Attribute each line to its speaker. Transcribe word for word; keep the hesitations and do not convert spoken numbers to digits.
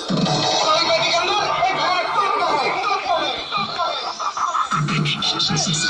Speaker 1: कोई बेटी के अंदर एक हमारा टूट है, टूट है, टूट है।